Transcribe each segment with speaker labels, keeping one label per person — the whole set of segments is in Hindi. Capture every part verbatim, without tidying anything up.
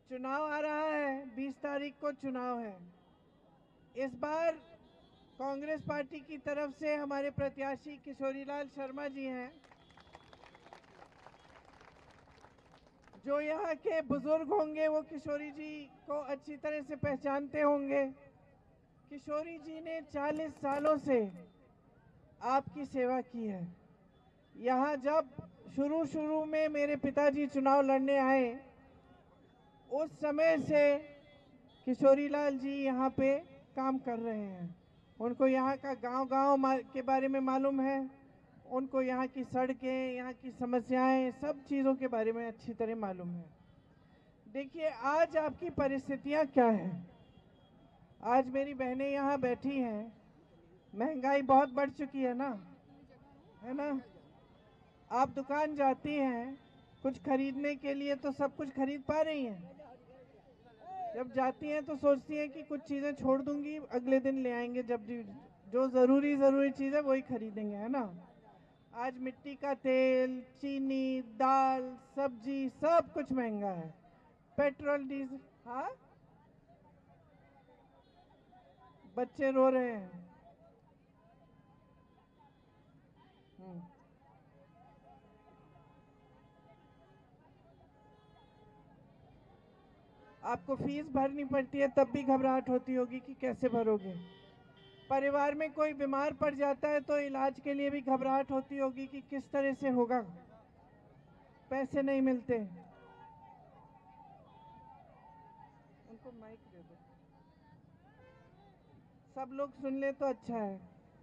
Speaker 1: चुनाव आ रहा है, बीस तारीख को चुनाव है। इस बार कांग्रेस पार्टी की तरफ से हमारे प्रत्याशी किशोरीलाल शर्मा जी हैं, जो यहाँ के बुजुर्ग होंगे वो किशोरी जी को अच्छी तरह से पहचानते होंगे। किशोरी जी ने चालीस सालों से आपकी सेवा की है। यहाँ जब शुरू शुरू में मेरे पिताजी चुनाव लड़ने आए, उस समय से किशोरीलाल जी यहाँ पे काम कर रहे हैं। उनको यहाँ का गांव-गांव के बारे में मालूम है, उनको यहाँ की सड़कें, यहाँ की समस्याएं, सब चीज़ों के बारे में अच्छी तरह मालूम है। देखिए आज आपकी परिस्थितियाँ क्या हैं। आज मेरी बहनें यहाँ बैठी हैं, महंगाई बहुत बढ़ चुकी है ना, है ना। आप दुकान जाती हैं कुछ खरीदने के लिए तो सब कुछ खरीद पा रही हैं। जब जाती हैं तो सोचती हैं कि कुछ चीज़ें छोड़ दूंगी, अगले दिन ले आएंगे, जब जो ज़रूरी ज़रूरी चीज़ है वही खरीदेंगे, है ना। आज मिट्टी का तेल, चीनी, दाल, सब्जी सब कुछ महंगा है, पेट्रोल, डीजल। हाँ, बच्चे रो रहे हैं। आपको फीस भरनी पड़ती है तब भी घबराहट होती होगी कि कैसे भरोगे। परिवार में कोई बीमार पड़ जाता है तो इलाज के लिए भी घबराहट होती होगी कि किस तरह से होगा, पैसे नहीं मिलते। उनको माइक दे दो, सब लोग सुन ले तो अच्छा है।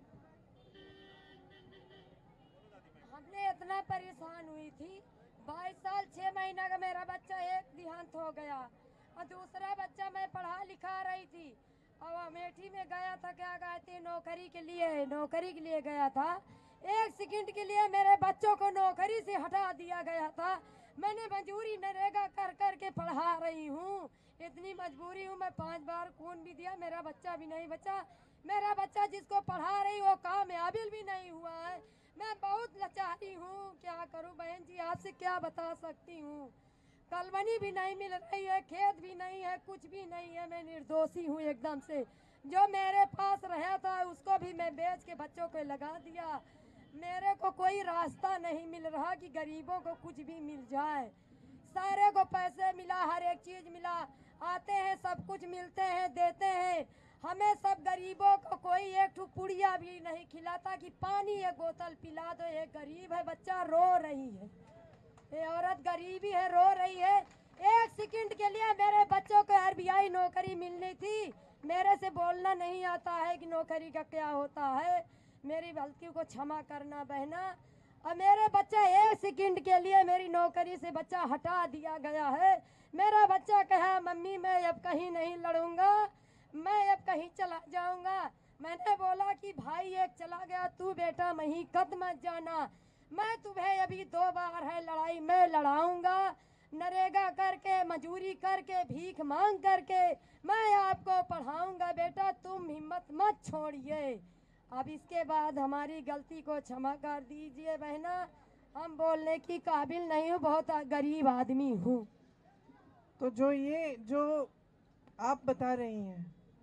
Speaker 2: हमने इतना परेशान हुई थी, बाईस साल छह महीना का मेरा बच्चा एक देहांत हो गया और दूसरा बच्चा मैं पढ़ा लिखा रही थी और अमेठी में गया था, क्या कहते नौकरी के लिए, नौकरी के लिए गया था। एक सेकंड के लिए मेरे बच्चों को नौकरी से हटा दिया गया था। मैंने मजबूरी नरेगा कर कर के पढ़ा रही हूँ, इतनी मजबूरी हूँ। मैं पांच बार खून भी दिया, मेरा बच्चा भी नहीं बचा। मेरा बच्चा जिसको पढ़ा रही वो कामयाबिल भी नहीं हुआ है। मैं बहुत लाचारी हूँ, क्या करूँ बहन जी, आपसे क्या बता सकती हूँ। कलवनी भी नहीं मिल रही है, खेत भी नहीं है, कुछ भी नहीं है। मैं निर्दोषी हूँ एकदम से। जो मेरे पास रहा था उसको भी मैं बेच के बच्चों को लगा दिया। मेरे को कोई रास्ता नहीं मिल रहा कि गरीबों को कुछ भी मिल जाए। सारे को पैसे मिला, हर एक चीज मिला, आते हैं सब कुछ मिलते हैं, देते हैं। हमें सब गरीबों को कोई एक ठू पुड़िया भी नहीं खिलाता कि पानी एक बोतल पिला दो। ये गरीब है, बच्चा रो रही है, ये औरत गरीबी है, रो रही है। एक सेकंड के लिए मेरे बच्चों को आरबीआई नौकरी मिलनी थी। मेरे से बोलना नहीं आता है कि नौकरी का क्या होता है। मेरी गलती को क्षमा करना बहना। और मेरे बच्चा एक सेकंड के लिए मेरी नौकरी से बच्चा हटा दिया गया है। मेरा बच्चा कहा मम्मी मैं अब कहीं नहीं लड़ूंगा, मैं अब कहीं चला जाऊंगा। मैंने बोला कि भाई एक चला गया, तू बेटा वहीं कद मत जाना। मैं तुम्हें अभी दो बार है लड़ाई, मैं लड़ाऊंगा। नरेगा करके, मजूरी करके, भीख मांग करके मैं आपको पढ़ाऊंगा बेटा, तुम हिम्मत मत छोड़िए। अब इसके बाद हमारी गलती को क्षमा कर दीजिए बहना, हम बोलने की काबिल नहीं हूँ, बहुत गरीब आदमी हूँ।
Speaker 1: तो जो ये जो आप बता रही हैं,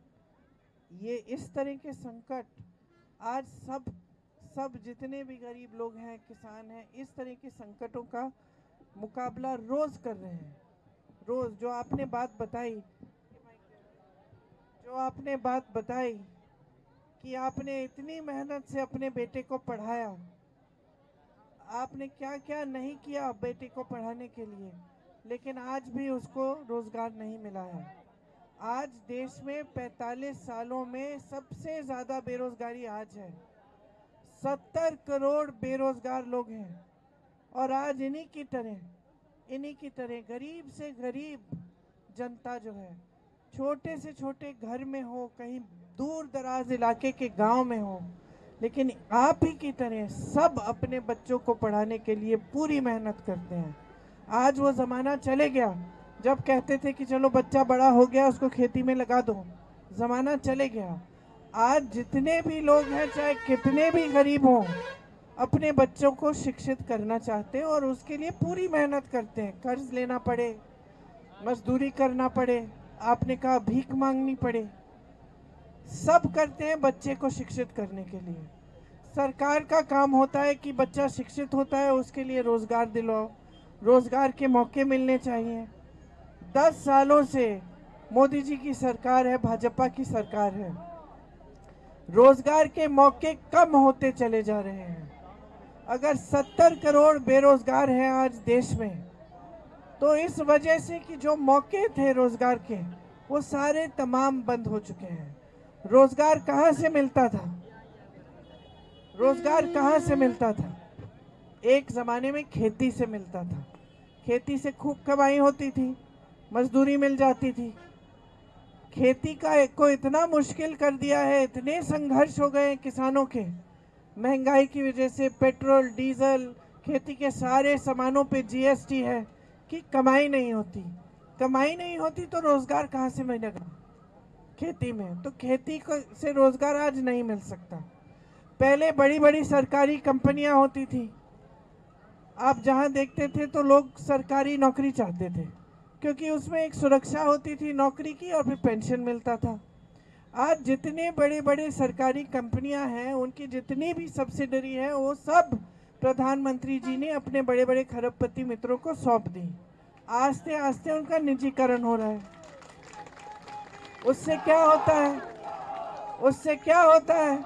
Speaker 1: ये इस तरह के संकट आज सब सब जितने भी गरीब लोग हैं, किसान हैं, इस तरह के संकटों का मुकाबला रोज कर रहे हैं। रोज जो आपने बात बताई, जो आपने बात बताई कि आपने इतनी मेहनत से अपने बेटे को पढ़ाया, आपने क्या क्या नहीं किया बेटे को पढ़ाने के लिए, लेकिन आज भी उसको रोजगार नहीं मिला है। आज देश में पैंतालीस सालों में सबसे ज़्यादा बेरोजगारी आज है। सत्तर करोड़ बेरोजगार लोग हैं और आज इन्हीं की तरह इन्हीं की तरह गरीब से गरीब जनता जो है, छोटे से छोटे घर में हो, कहीं दूर दराज इलाके के गांव में हो, लेकिन आप ही की तरह सब अपने बच्चों को पढ़ाने के लिए पूरी मेहनत करते हैं। आज वो ज़माना चले गया जब कहते थे कि चलो बच्चा बड़ा हो गया उसको खेती में लगा दो, ज़माना चले गया। आज जितने भी लोग हैं, चाहे कितने भी गरीब हों, अपने बच्चों को शिक्षित करना चाहते हैं और उसके लिए पूरी मेहनत करते हैं। कर्ज लेना पड़े, मजदूरी करना पड़े, आपने कहा भीख मांगनी पड़े, सब करते हैं बच्चे को शिक्षित करने के लिए। सरकार का काम होता है कि बच्चा शिक्षित होता है उसके लिए रोजगार दिलाओ, रोजगार के मौके मिलने चाहिए। दस सालों से मोदी जी की सरकार है, भाजपा की सरकार है, रोजगार के मौके कम होते चले जा रहे हैं। अगर सत्तर करोड़ बेरोजगार हैं आज देश में, तो इस वजह से कि जो मौके थे रोजगार के वो सारे तमाम बंद हो चुके हैं। रोजगार कहाँ से मिलता था? रोजगार कहाँ से मिलता था? एक जमाने में खेती से मिलता था, खेती से खूब कमाई होती थी, मजदूरी मिल जाती थी। खेती का को इतना मुश्किल कर दिया है, इतने संघर्ष हो गए किसानों के महंगाई की वजह से, पेट्रोल डीजल खेती के सारे सामानों पे जीएसटी है कि कमाई नहीं होती। कमाई नहीं होती तो रोजगार कहाँ से मिलेगा खेती में? तो खेती को से रोजगार आज नहीं मिल सकता। पहले बड़ी बड़ी सरकारी कंपनियां होती थी, आप जहां देखते थे तो लोग सरकारी नौकरी चाहते थे क्योंकि उसमें एक सुरक्षा होती थी नौकरी की और फिर पेंशन मिलता था। आज जितने बड़े बड़े सरकारी कंपनियां हैं उनकी जितनी भी सब्सिडरी है वो सब प्रधानमंत्री जी ने अपने बड़े बड़े खरबपति मित्रों को सौंप दी। आस्ते आस्ते उनका निजीकरण हो रहा है। उससे क्या होता है? उससे क्या होता है?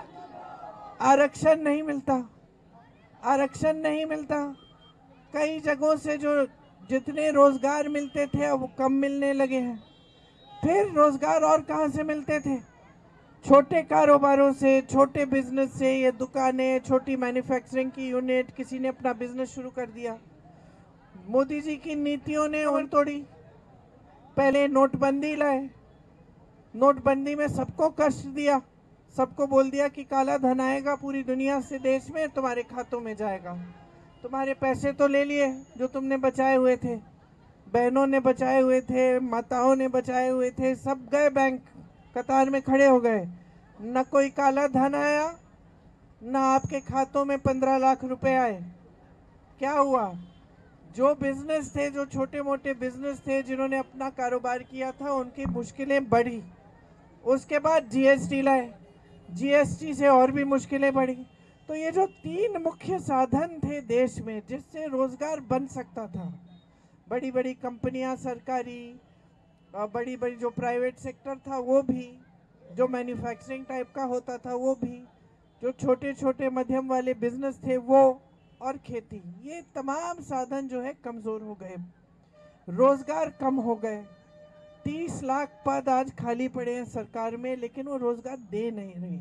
Speaker 1: आरक्षण नहीं मिलता, आरक्षण नहीं मिलता। कई जगहों से जो जितने रोजगार मिलते थे अब वो कम मिलने लगे हैं। फिर रोजगार और कहां से मिलते थे? छोटे कारोबारों से, छोटे बिजनेस से, ये दुकानें, छोटी मैन्युफैक्चरिंग की यूनिट, किसी ने अपना बिजनेस शुरू कर दिया। मोदी जी की नीतियों ने और तोड़ी। पहले नोटबंदी लाए, नोटबंदी में सबको कष्ट दिया, सबको बोल दिया कि काला धन आएगा पूरी दुनिया से देश में, तुम्हारे खातों में जाएगा। तुम्हारे पैसे तो ले लिए जो तुमने बचाए हुए थे, बहनों ने बचाए हुए थे, माताओं ने बचाए हुए थे, सब गए बैंक कतार में खड़े हो गए। न कोई काला धन आया, न आपके खातों में पंद्रह लाख रुपए आए। क्या हुआ? जो बिजनेस थे, जो छोटे मोटे बिजनेस थे, जिन्होंने अपना कारोबार किया था, उनकी मुश्किलें बढ़ी। उसके बाद जीएसटी लाए, जीएसटी से और भी मुश्किलें बढ़ी। तो ये जो तीन मुख्य साधन थे देश में जिससे रोजगार बन सकता था, बड़ी बड़ी कंपनियां सरकारी, बड़ी बड़ी जो प्राइवेट सेक्टर था वो भी, जो मैन्युफैक्चरिंग टाइप का होता था वो भी, जो छोटे छोटे मध्यम वाले बिजनेस थे वो, और खेती, ये तमाम साधन जो है कमजोर हो गए, रोजगार कम हो गए। तीस लाख पद आज खाली पड़े हैं सरकार में, लेकिन वो रोजगार दे नहीं रही।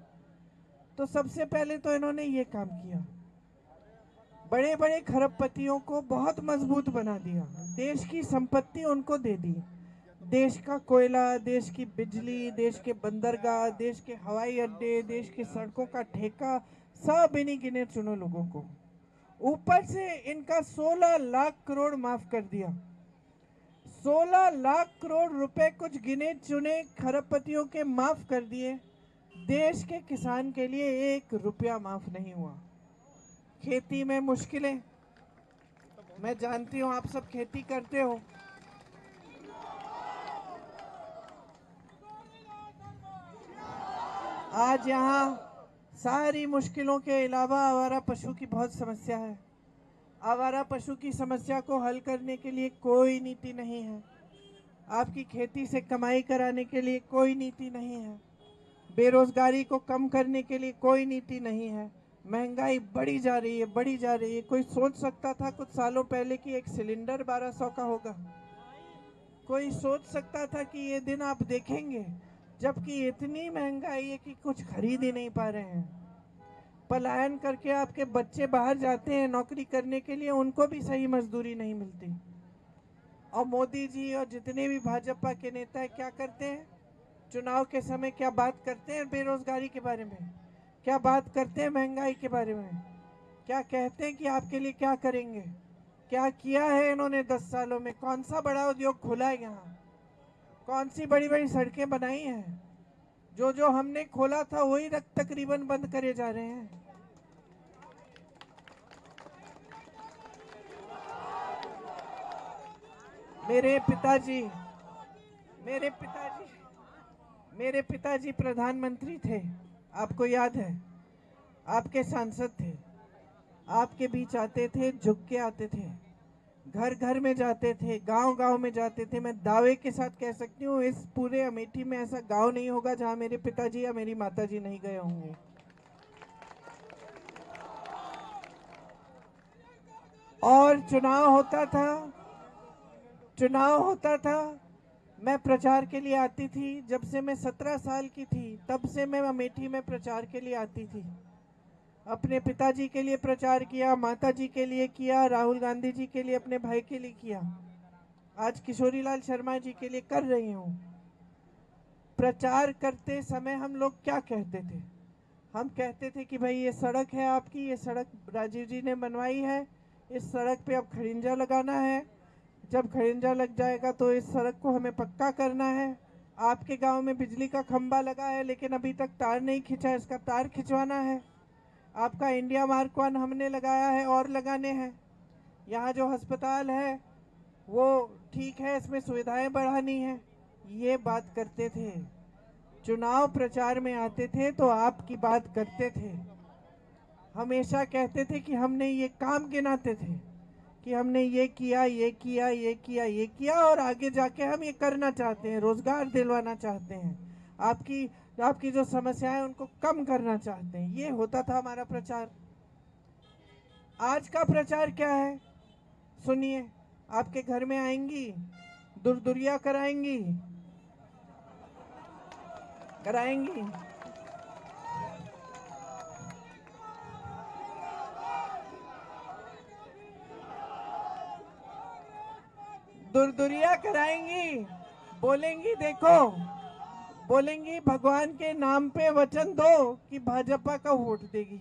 Speaker 1: तो सबसे पहले तो इन्होंने ये काम किया, बड़े बड़े खरबपतियों को बहुत मजबूत बना दिया, देश की संपत्ति उनको दे दी, देश का कोयला, देश की बिजली, देश के बंदरगाह, देश के हवाई अड्डे, देश की सड़कों का ठेका, सब इन्हीं गिने चुने लोगों को। ऊपर से इनका सोलह लाख करोड़ माफ कर दिया। सोलह लाख करोड़ रुपए कुछ गिने चुने खरबपतियों के माफ कर दिए। देश के किसान के लिए एक रुपया माफ नहीं हुआ। खेती में मुश्किलें, मैं जानती हूं आप सब खेती करते हो। आज यहाँ सारी मुश्किलों के अलावा आवारा पशु की बहुत समस्या है। आवारा पशु की समस्या को हल करने के लिए कोई नीति नहीं है। आपकी खेती से कमाई कराने के लिए कोई नीति नहीं है। बेरोजगारी को कम करने के लिए कोई नीति नहीं है। महंगाई बढ़ी जा रही है, बढ़ी जा रही है। कोई सोच सकता था कुछ सालों पहले कि एक सिलेंडर बारह सौ का होगा? कोई सोच सकता था कि ये दिन आप देखेंगे जबकि इतनी महंगाई है कि कुछ खरीद ही नहीं पा रहे हैं। पलायन करके आपके बच्चे बाहर जाते हैं नौकरी करने के लिए, उनको भी सही मजदूरी नहीं मिलती। और मोदी जी और जितने भी भाजपा के नेता है क्या करते हैं? चुनाव के समय क्या बात करते हैं बेरोजगारी के बारे में? क्या बात करते हैं महंगाई के बारे में? क्या कहते हैं कि आपके लिए क्या करेंगे? क्या किया है इन्होंने दस सालों में? कौन सा बड़ा उद्योग खुला है यहाँ? कौन सी बड़ी बड़ी सड़कें बनाई हैं? जो जो हमने खोला था वही तकरीबन बंद करे जा रहे हैं। मेरे पिताजी मेरे पिताजी मेरे पिताजी प्रधानमंत्री थे, आपको याद है। आपके सांसद थे, आपके बीच आते थे, झुक के आते थे, घर घर में जाते थे, गांव गांव में जाते थे। मैं दावे के साथ कह सकती हूँ इस पूरे अमेठी में ऐसा गांव नहीं होगा जहां मेरे पिताजी या मेरी माताजी नहीं गए होंगे। और चुनाव होता था चुनाव होता था मैं प्रचार के लिए आती थी। जब से मैं सत्रह साल की थी तब से मैं अमेठी में प्रचार के लिए आती थी। अपने पिताजी के लिए प्रचार किया, माताजी के लिए किया, राहुल गांधी जी के लिए, अपने भाई के लिए किया, आज किशोरीलाल शर्मा जी के लिए कर रही हूँ। प्रचार करते समय हम लोग क्या कहते थे? हम कहते थे कि भाई ये सड़क है आपकी, ये सड़क राजीव जी ने बनवाई है, इस सड़क पे अब खड़िंजा लगाना है, जब खड़िंजा लग जाएगा तो इस सड़क को हमें पक्का करना है। आपके गांव में बिजली का खंबा लगा है लेकिन अभी तक तार नहीं खिंचा, इसका तार खिंचवाना है। आपका इंडिया मार्क वन हमने लगाया है और लगाने हैं। यहाँ जो अस्पताल है वो ठीक है, इसमें सुविधाएं बढ़ानी है। ये बात करते थे। चुनाव प्रचार में आते थे तो आपकी बात करते थे। हमेशा कहते थे कि हमने ये काम गिनाते थे कि हमने ये किया ये किया ये किया ये किया और आगे जाके हम ये करना चाहते हैं, रोजगार दिलवाना चाहते हैं, आपकी आपकी जो समस्याएं हैं उनको कम करना चाहते हैं। ये होता था हमारा प्रचार। आज का प्रचार क्या है सुनिए। आपके घर में आएंगी, दुरदुरिया कराएंगी कराएंगी दुरदुरिया कराएंगी, बोलेंगी देखो बोलेंगी भगवान के नाम पे वचन दो कि भाजपा का वोट देगी।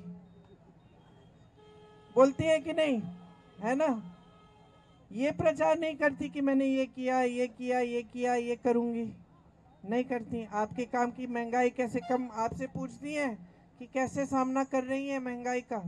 Speaker 1: बोलती है कि नहीं, है ना? ये प्रचार नहीं करती कि मैंने ये किया ये किया ये किया ये करूंगी, नहीं करती। आपके काम की महंगाई कैसे कम, आपसे पूछती है कि कैसे सामना कर रही है महंगाई का।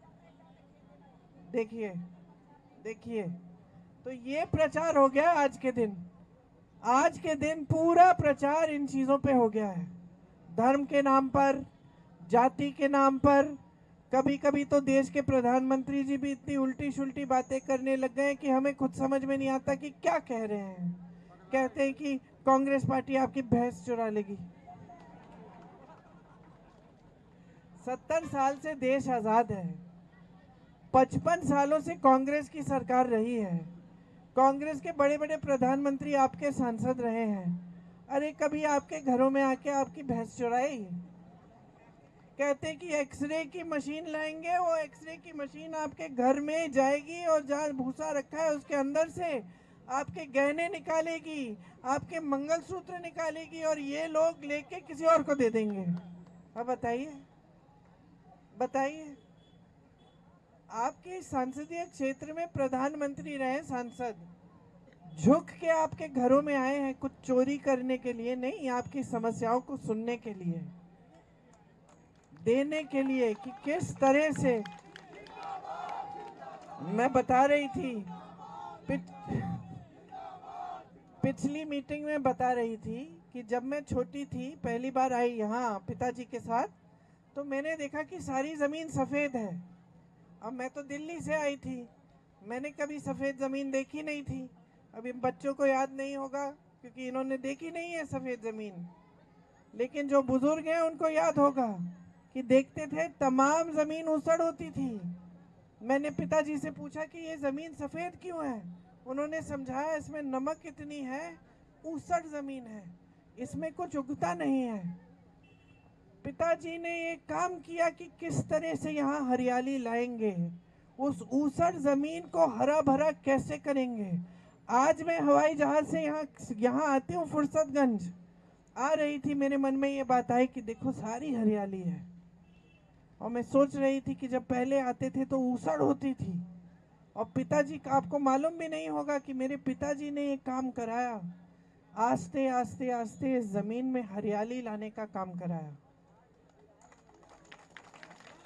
Speaker 1: देखिए देखिए तो ये प्रचार हो गया आज के दिन। आज के दिन पूरा प्रचार इन चीजों पे हो गया है, धर्म के नाम पर, जाति के नाम पर। कभी कभी तो देश के प्रधानमंत्री जी भी इतनी उल्टी शुल्टी बातें करने लग गए कि हमें खुद समझ में नहीं आता कि क्या कह रहे हैं। कहते हैं कि कांग्रेस पार्टी आपकी भैंस चुरा लेगी। सत्तर साल से देश आजाद है, पचपन सालों से कांग्रेस की सरकार रही है, कांग्रेस के बड़े बड़े प्रधानमंत्री आपके सांसद रहे हैं। अरे कभी आपके घरों में आके आपकी भैंस चुराई? कहते कि एक्सरे की मशीन लाएंगे, वो एक्सरे की मशीन आपके घर में जाएगी और जहाँ भूसा रखा है उसके अंदर से आपके गहने निकालेगी, आपके मंगलसूत्र निकालेगी और ये लोग लेके किसी और को दे देंगे। अब बताइए बताइए आपके संसदीय क्षेत्र में प्रधानमंत्री रहे सांसद, झुक के आपके घरों में आए हैं कुछ चोरी करने के लिए नहीं, आपकी समस्याओं को सुनने के लिए, देने के लिए कि किस तरह से। मैं बता रही थी पिछ, पिछली मीटिंग में बता रही थी कि जब मैं छोटी थी पहली बार आई यहाँ पिताजी के साथ, तो मैंने देखा कि सारी जमीन सफेद है। अब मैं तो दिल्ली से आई थी, मैंने कभी सफेद जमीन देखी नहीं थी। अभी बच्चों को याद नहीं होगा क्योंकि इन्होंने देखी नहीं है सफेद जमीन, लेकिन जो बुजुर्ग हैं उनको याद होगा कि देखते थे तमाम जमीन ऊसड़ होती थी। मैंने पिताजी से पूछा कि ये जमीन सफेद क्यों है? उन्होंने समझाया इसमें नमक इतनी है, ऊसड़ जमीन है, इसमें कुछ उगता नहीं है। पिताजी ने ये काम किया कि किस तरह से यहाँ हरियाली लाएंगे, उस ऊसड़ जमीन को हरा भरा कैसे करेंगे। आज मैं हवाई जहाज से यहाँ यहाँ आती हूँ, फुर्सतगंज आ रही थी, मेरे मन में ये बात आई कि देखो सारी हरियाली है। और मैं सोच रही थी कि जब पहले आते थे तो ऊसड़ होती थी, और पिताजी का आपको मालूम भी नहीं होगा कि मेरे पिताजी ने ये काम कराया, आस्ते आस्ते आस्ते इस जमीन में हरियाली लाने का काम कराया।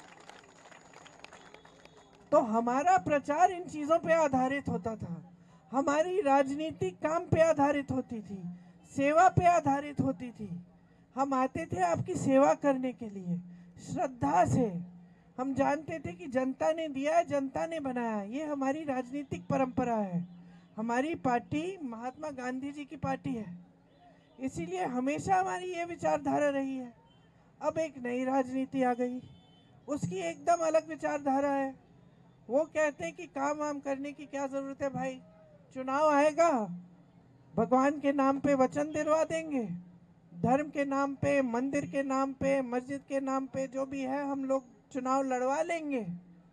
Speaker 1: तो हमारा प्रचार इन चीजों पे आधारित होता था। हमारी राजनीति काम पे आधारित होती थी, सेवा पे आधारित होती थी। हम आते थे आपकी सेवा करने के लिए श्रद्धा से। हम जानते थे कि जनता ने दिया है, जनता ने बनाया। ये हमारी राजनीतिक परंपरा है। हमारी पार्टी महात्मा गांधी जी की पार्टी है, इसीलिए हमेशा हमारी ये विचारधारा रही है। अब एक नई राजनीति आ गई, उसकी एकदम अलग विचारधारा है। वो कहते हैं कि काम वाम करने की क्या जरूरत है भाई, चुनाव आएगा, भगवान के नाम पे वचन दिलवा देंगे, धर्म के नाम पे, मंदिर के नाम पे, मस्जिद के नाम पे जो भी है हम लोग चुनाव लड़वा लेंगे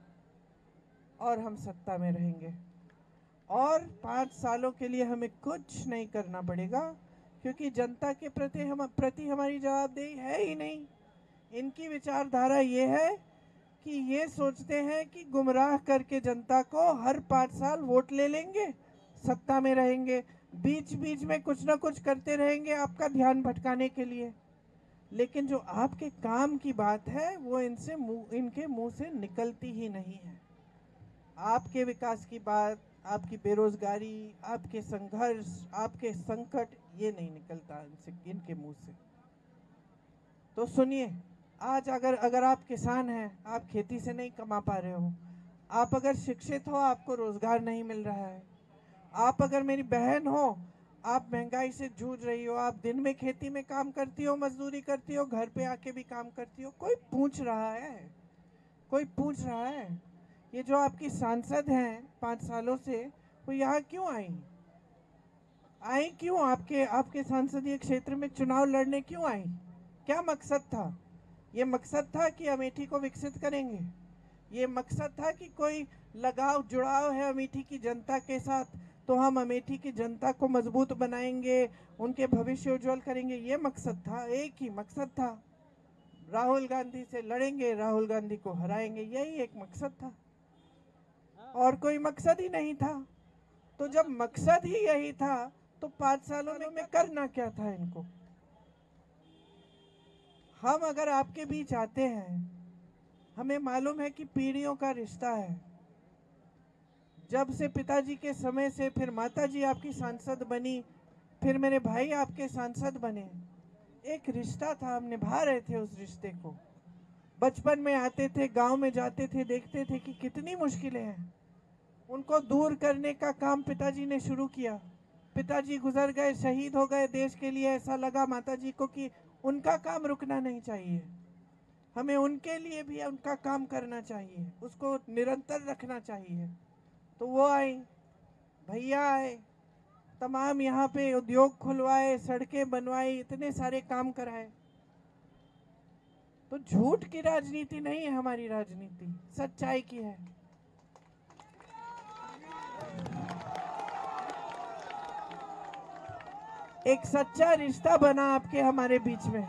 Speaker 1: और हम सत्ता में रहेंगे। और पाँच सालों के लिए हमें कुछ नहीं करना पड़ेगा, क्योंकि जनता के प्रति हम प्रति हमारी जवाबदेही है ही नहीं। इनकी विचारधारा ये है कि ये सोचते हैं कि गुमराह करके जनता को हर पाँच साल वोट ले लेंगे, सत्ता में रहेंगे, बीच बीच में कुछ ना कुछ करते रहेंगे आपका ध्यान भटकाने के लिए। लेकिन जो आपके काम की बात है वो इनसे मुंह इनके मुंह से निकलती ही नहीं है। आपके विकास की बात, आपकी बेरोजगारी, आपके संघर्ष, आपके संकट, ये नहीं निकलता इनसे, इनके मुंह से। तो सुनिए, आज अगर अगर आप किसान हैं, आप खेती से नहीं कमा पा रहे हो, आप अगर शिक्षित हो, आपको रोजगार नहीं मिल रहा है, आप अगर मेरी बहन हो, आप महंगाई से जूझ रही हो, आप दिन में खेती में काम करती हो, मजदूरी करती हो, घर पे आके भी काम करती हो, कोई पूछ रहा है? कोई पूछ रहा है? ये जो आपकी सांसद हैं पाँच सालों से, वो यहाँ क्यों आई आई क्यों? आपके आपके संसदीय क्षेत्र में चुनाव लड़ने क्यों आई? क्या मकसद था? ये मकसद था कि अमेठी को विकसित करेंगे, ये मकसद था कि कोई लगाव जुड़ाव है अमेठी की जनता के साथ, तो हम अमेठी की जनता को मजबूत बनाएंगे, उनके भविष्य उज्जवल करेंगे, ये मकसद था। एक ही मकसद था, राहुल गांधी से लड़ेंगे, राहुल गांधी को हराएंगे, यही एक मकसद था, और कोई मकसद ही नहीं था। तो जब मकसद ही यही था तो पाँच सालों में, में करना क्या था इनको? हम अगर आपके बीच आते हैं, हमें मालूम है कि पीढ़ियों का रिश्ता है। जब से पिताजी के समय से, फिर माताजी आपकी सांसद बनी, फिर मेरे भाई आपके सांसद बने, एक रिश्ता था, हम निभा रहे थे उस रिश्ते को। बचपन में आते थे, गांव में जाते थे, देखते थे कि कितनी मुश्किलें हैं, उनको दूर करने का काम पिताजी ने शुरू किया। पिताजी गुजर गए, शहीद हो गए देश के लिए, ऐसा लगा माताजी को कि उनका काम रुकना नहीं चाहिए, हमें उनके लिए भी उनका काम करना चाहिए, उसको निरंतर रखना चाहिए। तो वो आई, भैया आए, तमाम यहाँ पे उद्योग खुलवाए, सड़कें बनवाई, इतने सारे काम कराए। तो झूठ की राजनीति नहीं है हमारी राजनीति, सच्चाई की है। एक सच्चा रिश्ता बना आपके हमारे बीच में।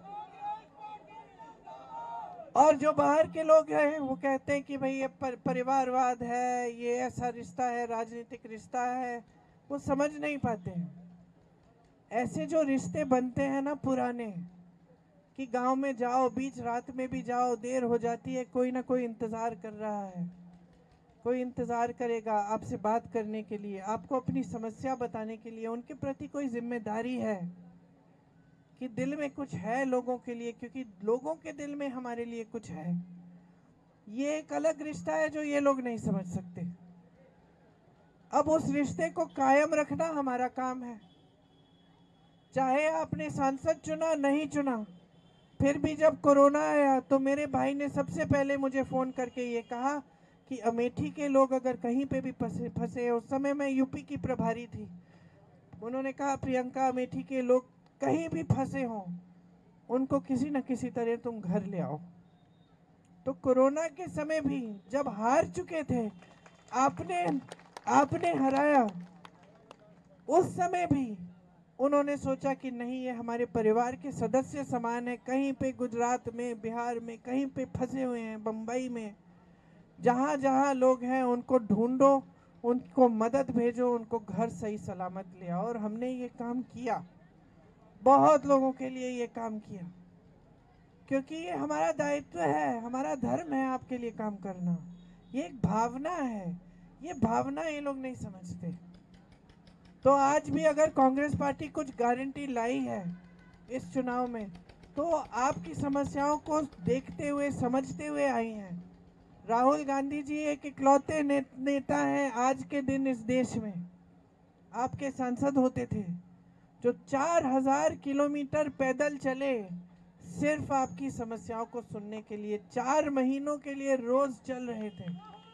Speaker 1: और जो बाहर के लोग हैं वो कहते हैं कि भाई ये पर, परिवारवाद है, ये ऐसा रिश्ता है, राजनीतिक रिश्ता है, वो समझ नहीं पाते हैं। ऐसे जो रिश्ते बनते हैं ना पुराने, कि गांव में जाओ, बीच रात में भी जाओ, देर हो जाती है, कोई ना कोई इंतजार कर रहा है, कोई इंतजार करेगा आपसे बात करने के लिए, आपको अपनी समस्या बताने के लिए, उनके प्रति कोई जिम्मेदारी है कि दिल में कुछ है लोगों के लिए, क्योंकि लोगों के दिल में हमारे लिए कुछ है। ये एक अलग रिश्ता है जो ये लोग नहीं समझ सकते। अब उस रिश्ते को कायम रखना हमारा काम है। चाहे आपने सांसद चुना, नहीं चुना, फिर भी जब कोरोना आया तो मेरे भाई ने सबसे पहले मुझे फोन करके ये कहा कि अमेठी के लोग अगर कहीं पे भी फंसे फंसे उस समय मैं यूपी की प्रभारी थी, उन्होंने कहा प्रियंका, अमेठी के लोग कहीं भी फंसे हों, उनको किसी न किसी तरह तुम घर ले आओ। तो कोरोना के समय भी जब हार चुके थे, आपने आपने हराया, उस समय भी उन्होंने सोचा कि नहीं, ये हमारे परिवार के सदस्य समान है। कहीं पे गुजरात में, बिहार में, कहीं पे फंसे हुए हैं, बम्बई में, जहाँ जहाँ लोग हैं उनको ढूंढो, उनको मदद भेजो, उनको घर सही सलामत ले आओ। और हमने ये काम किया, बहुत लोगों के लिए ये काम किया, क्योंकि ये हमारा दायित्व है, हमारा धर्म है आपके लिए काम करना। ये एक भावना है, ये भावना ये लोग नहीं समझते। तो आज भी अगर कांग्रेस पार्टी कुछ गारंटी लाई है इस चुनाव में, तो आपकी समस्याओं को देखते हुए समझते हुए आई हैं। राहुल गांधी जी एक इकलौते ने, नेता हैं आज के दिन इस देश में, आपके सांसद होते थे, जो चार हजार किलोमीटर पैदल चले सिर्फ आपकी समस्याओं को सुनने के लिए। चार महीनों के लिए रोज चल रहे थे।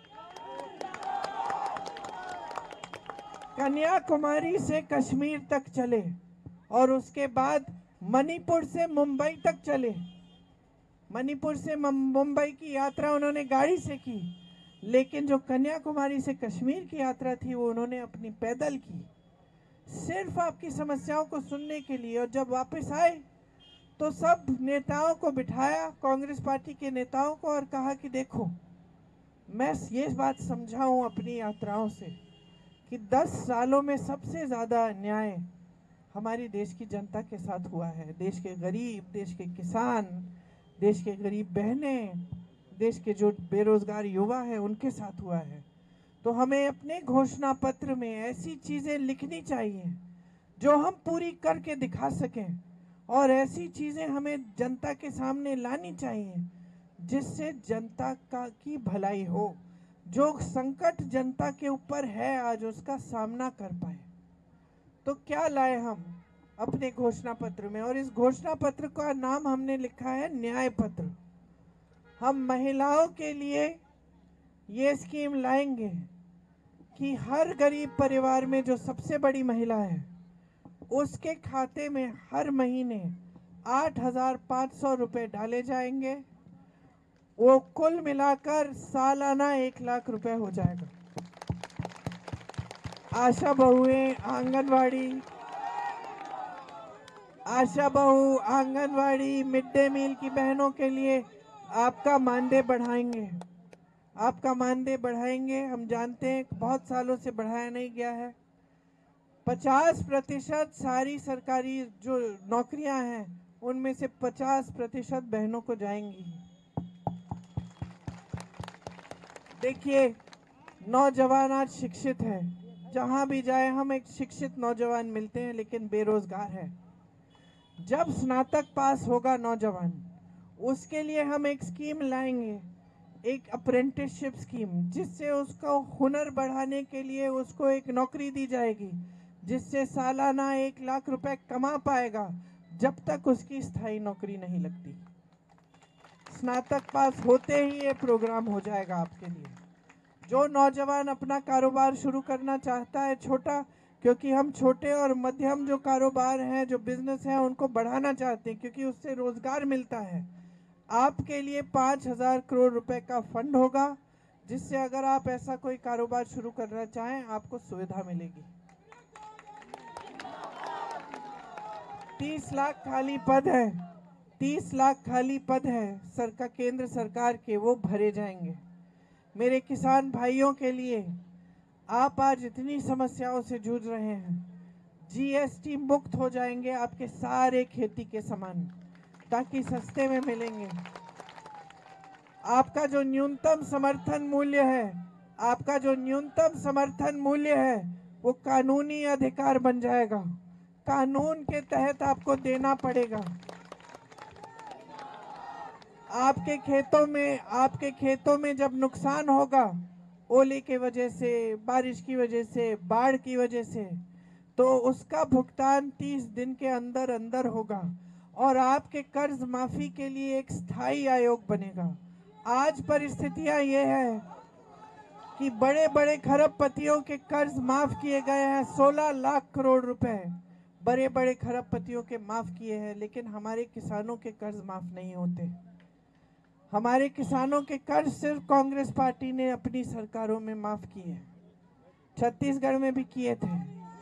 Speaker 1: कन्याकुमारी से कश्मीर तक चले और उसके बाद मणिपुर से मुंबई तक चले। मणिपुर से मुंबई की यात्रा उन्होंने गाड़ी से की, लेकिन जो कन्याकुमारी से कश्मीर की यात्रा थी वो उन्होंने अपनी पैदल की, सिर्फ आपकी समस्याओं को सुनने के लिए। और जब वापस आए तो सब नेताओं को बिठाया, कांग्रेस पार्टी के नेताओं को, और कहा कि देखो, मैं ये बात समझा हूं अपनी यात्राओं से कि दस सालों में सबसे ज़्यादा अन्याय हमारी देश की जनता के साथ हुआ है। देश के गरीब, देश के किसान, देश के गरीब बहनें, देश के जो बेरोजगार युवा हैं उनके साथ हुआ है। तो हमें अपने घोषणा पत्र में ऐसी चीज़ें लिखनी चाहिए जो हम पूरी करके दिखा सकें, और ऐसी चीज़ें हमें जनता के सामने लानी चाहिए जिससे जनता का की भलाई हो। जो संकट जनता के ऊपर है आज, उसका सामना कर पाए। तो क्या लाए हम अपने घोषणा पत्र में, और इस घोषणा पत्र का नाम हमने लिखा है न्याय पत्र। हम महिलाओं के लिए ये स्कीम लाएंगे कि हर गरीब परिवार में जो सबसे बड़ी महिला है उसके खाते में हर महीने आठ हजार पाँच सौ रुपये डाले जाएंगे। वो कुल मिलाकर सालाना एक लाख रुपए हो जाएगा। आशा बहुएं, आंगनवाड़ी, आशा बहू, आंगनवाड़ी, मिड डे मील की बहनों के लिए आपका मानदेय बढ़ाएंगे। आपका मानदेय बढ़ाएंगे। हम जानते हैं बहुत सालों से बढ़ाया नहीं गया है। पचास प्रतिशत सारी सरकारी जो नौकरियां हैं उनमें से पचास प्रतिशत बहनों को जाएंगी। देखिए, नौजवान आज शिक्षित है, जहां भी जाए हम एक शिक्षित नौजवान मिलते हैं, लेकिन बेरोजगार है। जब स्नातक पास होगा नौजवान, उसके लिए हम एक स्कीम लाएंगे, एक अप्रेंटिसशिप स्कीम, जिससे उसको हुनर बढ़ाने के लिए उसको एक नौकरी दी जाएगी, जिससे सालाना एक लाख रुपए कमा पाएगा जब तक उसकी स्थायी नौकरी नहीं लगती। स्नातक पास होते ही ये प्रोग्राम हो जाएगा आपके लिए। जो नौजवान अपना कारोबार शुरू करना चाहता है छोटा, क्योंकि हम छोटे और मध्यम जो कारोबार हैं, जो बिजनेस हैं, उनको बढ़ाना चाहते हैं क्योंकि उससे रोजगार मिलता है। आपके लिए पाँच हजार करोड़ रुपए का फंड होगा, जिससे अगर आप ऐसा कोई कारोबार शुरू करना चाहें आपको सुविधा मिलेगी। तीस लाख खाली पद है, तीस लाख खाली पद है सरकार, केंद्र सरकार के, वो भरे जाएंगे। मेरे किसान भाइयों के लिए, आप आज इतनी समस्याओं से जूझ रहे हैं, जीएसटी मुक्त हो जाएंगे आपके सारे खेती के सामान, ताकि सस्ते में मिलेंगे। आपका जो न्यूनतम समर्थन मूल्य है, आपका जो न्यूनतम समर्थन मूल्य है वो कानूनी अधिकार बन जाएगा। कानून के तहत आपको देना पड़ेगा। आपके खेतों में आपके खेतों में जब नुकसान होगा, ओले की वजह से, बारिश की वजह से, बाढ़ की वजह से, तो उसका भुगतान तीस दिन के अंदर अंदर होगा, और आपके कर्ज माफी के लिए एक स्थायी आयोग बनेगा। आज परिस्थितियां ये है कि बड़े बड़े खरबपतियों के कर्ज माफ किए गए हैं, सोलह लाख करोड़ रुपए बड़े बड़े खरबपतियों के माफ किए हैं, लेकिन हमारे किसानों के कर्ज माफ नहीं होते। हमारे किसानों के कर्ज सिर्फ कांग्रेस पार्टी ने अपनी सरकारों में माफ किए, छत्तीसगढ़ में भी किए थे।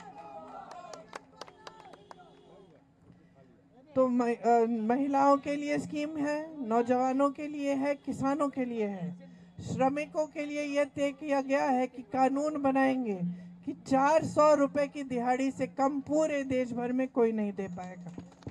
Speaker 1: तो महिलाओं के लिए स्कीम है, नौजवानों के लिए है, किसानों के लिए है, श्रमिकों के लिए यह तय किया गया है कि कानून बनाएंगे कि चार सौ रुपए की दिहाड़ी से कम पूरे देश भर में कोई नहीं दे पाएगा।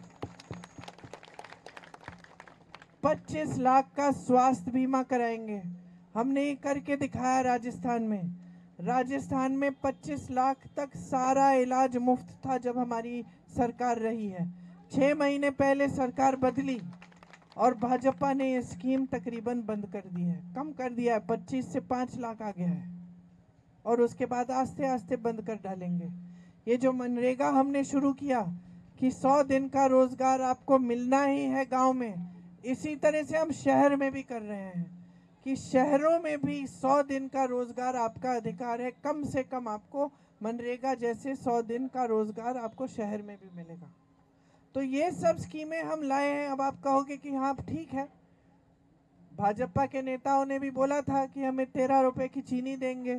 Speaker 1: पच्चीस लाख का स्वास्थ्य बीमा कराएंगे। हमने ये करके दिखाया राजस्थान में। राजस्थान में पच्चीस लाख तक सारा इलाज मुफ्त था जब हमारी सरकार रही है। छः महीने पहले सरकार बदली और भाजपा ने ये स्कीम तकरीबन बंद कर दी है, कम कर दिया है, पच्चीस से पाँच लाख आ गया है और उसके बाद आस्ते आस्ते बंद कर डालेंगे। ये जो मनरेगा हमने शुरू किया कि सौ दिन का रोजगार आपको मिलना ही है गांव में, इसी तरह से हम शहर में भी कर रहे हैं कि शहरों में भी सौ दिन का रोजगार आपका अधिकार है। कम से कम आपको मनरेगा जैसे सौ दिन का रोजगार आपको शहर में भी मिलेगा। तो ये सब स्कीमें हम लाए हैं। अब आप कहोगे कि हाँ ठीक है, भाजपा के नेताओं ने भी बोला था कि हमें तेरह रुपए की चीनी देंगे,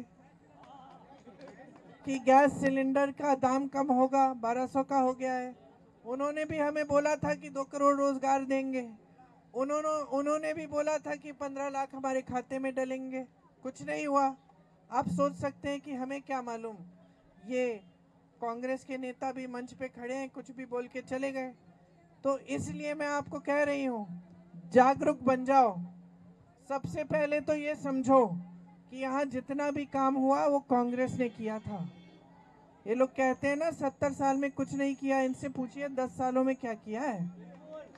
Speaker 1: कि गैस सिलेंडर का दाम कम होगा, बारह सौ का हो गया है। उन्होंने भी हमें बोला था कि दो करोड़ रोजगार देंगे। उन्होंने उन्होंने भी बोला था कि पंद्रह लाख हमारे खाते में डलेंगे। कुछ नहीं हुआ। आप सोच सकते हैं कि हमें क्या मालूम, ये कांग्रेस के नेता भी मंच पे खड़े हैं, कुछ भी बोल के चले गए। तो इसलिए मैं आपको कह रही हूँ, जागरूक बन जाओ। सबसे पहले तो ये समझो कि यहाँ जितना भी काम हुआ वो कांग्रेस ने किया था। ये लोग कहते हैं ना सत्तर साल में कुछ नहीं किया, इनसे पूछिए दस सालों में क्या किया है।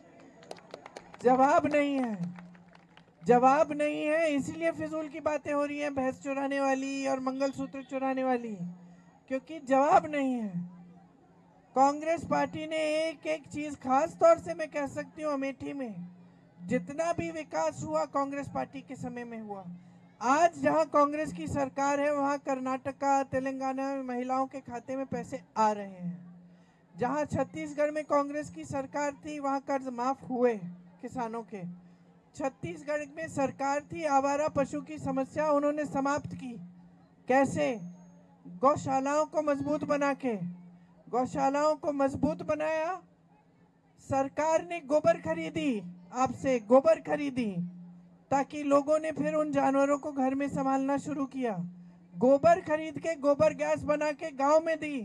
Speaker 1: जवाब नहीं है, जवाब नहीं है। इसीलिए फिजूल की बातें हो रही हैं, भैंस चुराने वाली और मंगलसूत्र चुराने वाली, क्योंकि जवाब नहीं है। कांग्रेस पार्टी ने एक एक चीज, खास तौर से मैं कह सकती हूँ अमेठी में जितना भी विकास हुआ कांग्रेस पार्टी के समय में हुआ। आज जहां कांग्रेस की सरकार है वहां कर्नाटका, तेलंगाना में महिलाओं के खाते में पैसे आ रहे हैं। जहां छत्तीसगढ़ में कांग्रेस की सरकार थी वहां कर्ज माफ हुए किसानों के। छत्तीसगढ़ में सरकार थी, आवारा पशु की समस्या उन्होंने समाप्त की। कैसे? गौशालाओं को मजबूत बना के। गौशालाओं को मजबूत बनाया, सरकार ने गोबर खरीदी, आपसे गोबर खरीदी, ताकि लोगों ने फिर उन जानवरों को घर में संभालना शुरू किया। गोबर खरीद के गोबर गैस बना के गांव में दी।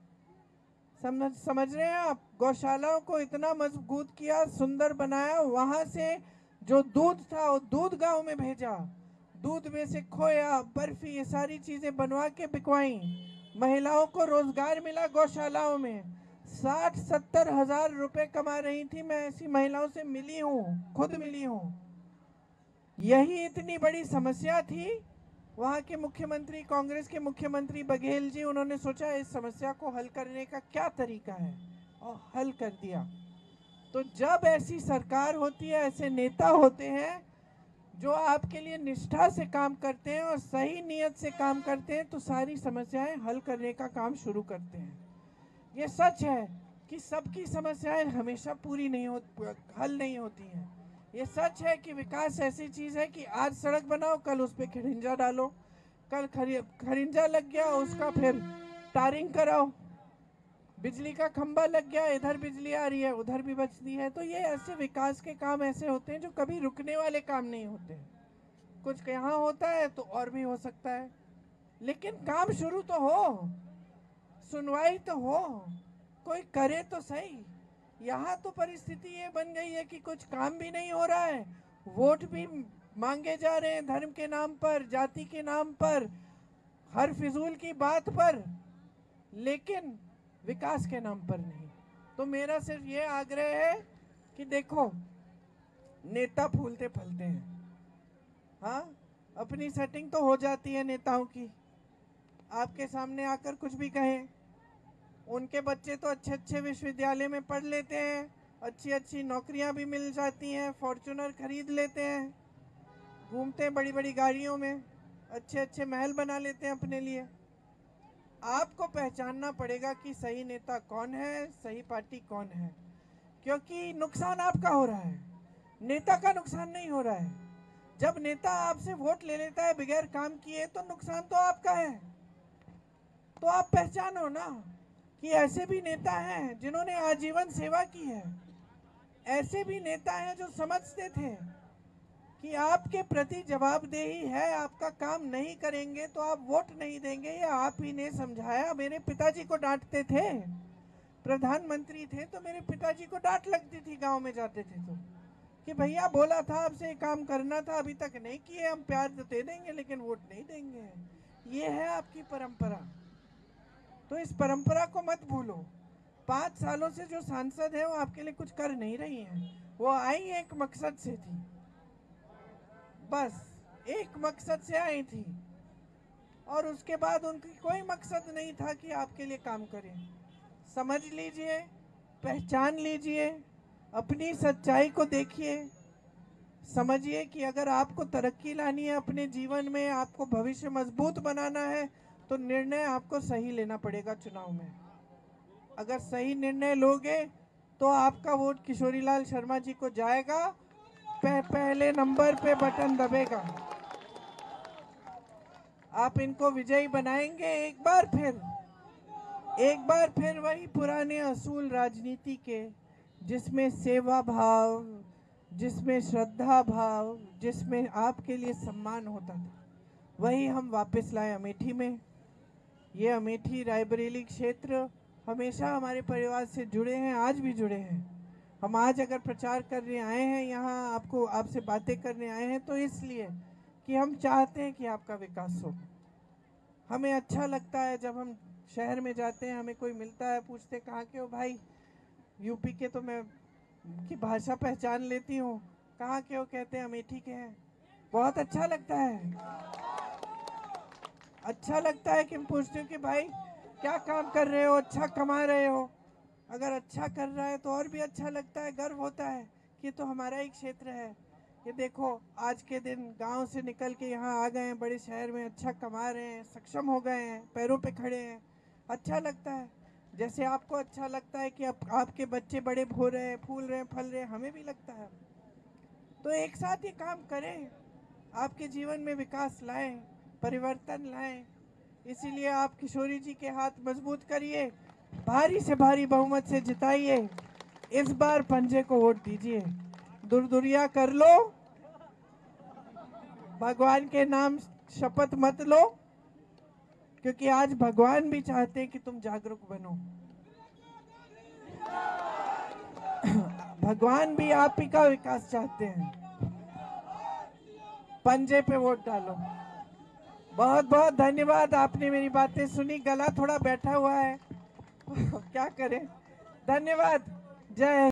Speaker 1: समझ समझ रहे हैं आप? गौशालाओं को इतना मजबूत किया, सुंदर बनाया, वहां से जो दूध था वो दूध गांव में भेजा। दूध में से खोया, बर्फी, ये सारी चीजें बनवा के बिकवाई। महिलाओं को रोजगार मिला गौशालाओं में। साठ सत्तर हजार रुपए कमा रही थी। मैं ऐसी महिलाओं से मिली हूँ, खुद मिली हूँ। यही इतनी बड़ी समस्या थी। वहाँ के मुख्यमंत्री, कांग्रेस के मुख्यमंत्री बघेल जी, उन्होंने सोचा इस समस्या को हल करने का क्या तरीका है और हल कर दिया। तो जब ऐसी सरकार होती है, ऐसे नेता होते हैं जो आपके लिए निष्ठा से काम करते हैं और सही नीयत से काम करते हैं, तो सारी समस्याएं हल करने का काम शुरू करते हैं। ये सच है कि सबकी समस्याएं हमेशा पूरी नहीं हो, हल नहीं होती हैं। ये सच है कि विकास ऐसी चीज है कि आज सड़क बनाओ, कल उस पर खिंजा डालो, कल खरिंजा लग गया उसका फिर टारिंग कराओ, बिजली का खंबा लग गया, इधर बिजली आ रही है उधर भी बचती है। तो ये ऐसे विकास के काम ऐसे होते हैं जो कभी रुकने वाले काम नहीं होते। कुछ यहाँ होता है तो और भी हो सकता है, लेकिन काम शुरू तो हो, सुनवाई तो हो, कोई करे तो सही। यहाँ तो परिस्थिति ये बन गई है कि कुछ काम भी नहीं हो रहा है, वोट भी मांगे जा रहे हैं धर्म के नाम पर, जाति के नाम पर, हर फिजूल की बात पर, लेकिन विकास के नाम पर नहीं। तो मेरा सिर्फ ये आग्रह है कि देखो, नेता फूलते फलते हैं, हाँ अपनी सेटिंग तो हो जाती है नेताओं की, आपके सामने आकर कुछ भी कहें। उनके बच्चे तो अच्छे अच्छे विश्वविद्यालय में पढ़ लेते हैं, अच्छी अच्छी नौकरियां भी मिल जाती हैं, फॉर्च्यूनर खरीद लेते हैं, घूमते हैं बड़ी बड़ी गाड़ियों में, अच्छे अच्छे महल बना लेते हैं अपने लिए। आपको पहचानना पड़ेगा कि सही नेता कौन है, सही पार्टी कौन है, क्योंकि नुकसान आपका हो रहा है, नेता का नुकसान नहीं हो रहा है। जब नेता आपसे वोट ले लेता है बगैर काम किए तो नुकसान तो आपका है। तो आप पहचानो ना कि ऐसे भी नेता हैं जिन्होंने आजीवन सेवा की है, ऐसे भी नेता हैं जो समझते थे कि आपके प्रति जवाबदेही है, आपका काम नहीं करेंगे तो आप वोट नहीं देंगे। ये आप ही ने समझाया। मेरे पिताजी को डांटते थे, प्रधानमंत्री थे तो मेरे पिताजी को डांट लगती थी गांव में जाते थे तो, कि भैया बोला था आपसे काम करना था, अभी तक नहीं किए, हम प्यार तो दे देंगे लेकिन वोट नहीं देंगे। ये है आपकी परंपरा। तो इस परंपरा को मत भूलो। पाँच सालों से जो सांसद है वो आपके लिए कुछ कर नहीं रही हैं। वो आई एक मकसद से थी, बस एक मकसद से आई थी, और उसके बाद उनकी कोई मकसद नहीं था कि आपके लिए काम करें। समझ लीजिए, पहचान लीजिए, अपनी सच्चाई को देखिए, समझिए कि अगर आपको तरक्की लानी है अपने जीवन में, आपको भविष्य मजबूत बनाना है, तो निर्णय आपको सही लेना पड़ेगा चुनाव में। अगर सही निर्णय लोगे तो आपका वोट किशोरीलाल शर्मा जी को जाएगा, पह, पहले नंबर पे बटन दबेगा। आप इनको विजयी बनाएंगे एक बार फिर, एक बार फिर वही पुराने असूल राजनीति के, जिसमें सेवा भाव, जिसमें श्रद्धा भाव, जिसमें आपके लिए सम्मान होता था, वही हम वापस लाए अमेठी में। ये अमेठी रायबरेली क्षेत्र हमेशा हमारे परिवार से जुड़े हैं, आज भी जुड़े हैं। हम आज अगर प्रचार करने आए हैं यहाँ, आपको आपसे बातें करने आए हैं, तो इसलिए कि हम चाहते हैं कि आपका विकास हो। हमें अच्छा लगता है जब हम शहर में जाते हैं, हमें कोई मिलता है, पूछते कहाँ के हो भाई? यूपी के, तो मैं की भाषा पहचान लेती हूँ। कहाँ के हो? कहते हैं अमेठी के हैं। बहुत अच्छा लगता है, अच्छा लगता है कि हम पूछते हो कि भाई क्या काम कर रहे हो, अच्छा कमा रहे हो। अगर अच्छा कर रहा है तो और भी अच्छा लगता है, गर्व होता है कि तो हमारा ही क्षेत्र है। ये देखो, आज के दिन गांव से निकल के यहाँ आ गए हैं, बड़े शहर में अच्छा कमा रहे हैं, सक्षम हो गए हैं, पैरों पे खड़े हैं। अच्छा लगता है। जैसे आपको अच्छा लगता है कि आप, आपके बच्चे बड़े हो रहे हैं, फूल रहे हैं, फल रहे हैं, हमें भी लगता है। तो एक साथ ये काम करें, आपके जीवन में विकास लाएं, परिवर्तन लाएं। इसीलिए आप किशोरी जी के हाथ मजबूत करिए, भारी से भारी बहुमत से जिताइए, इस बार पंजे को वोट दीजिए। दुरदुरिया कर लो, भगवान के नाम शपथ मत लो, क्योंकि आज भगवान भी चाहते हैं कि तुम जागरूक बनो। भगवान भी आप ही का विकास चाहते हैं। पंजे पे वोट डालो। बहुत बहुत धन्यवाद, आपने मेरी बातें सुनी। गला थोड़ा बैठा हुआ है क्या करें। धन्यवाद। जय